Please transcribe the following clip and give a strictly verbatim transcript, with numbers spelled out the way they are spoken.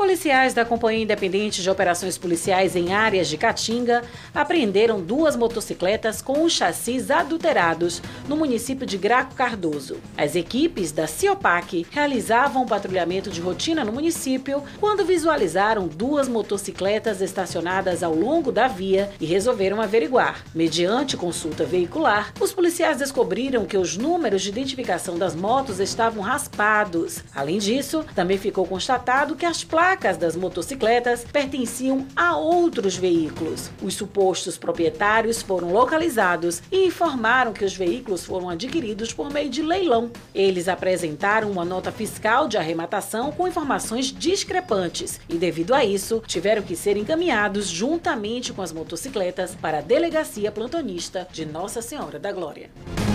Policiais da Companhia Independente de Operações Policiais em áreas de Caatinga apreenderam duas motocicletas com os chassis adulterados no município de Graco Cardoso. As equipes da CIOPAC realizavam um patrulhamento de rotina no município quando visualizaram duas motocicletas estacionadas ao longo da via e resolveram averiguar. Mediante consulta veicular, os policiais descobriram que os números de identificação das motos estavam raspados. Além disso, também ficou constatado que as placas placas das motocicletas pertenciam a outros veículos. Os supostos proprietários foram localizados e informaram que os veículos foram adquiridos por meio de leilão. Eles apresentaram uma nota fiscal de arrematação com informações discrepantes e, devido a isso, tiveram que ser encaminhados juntamente com as motocicletas para a Delegacia Plantonista de Nossa Senhora da Glória.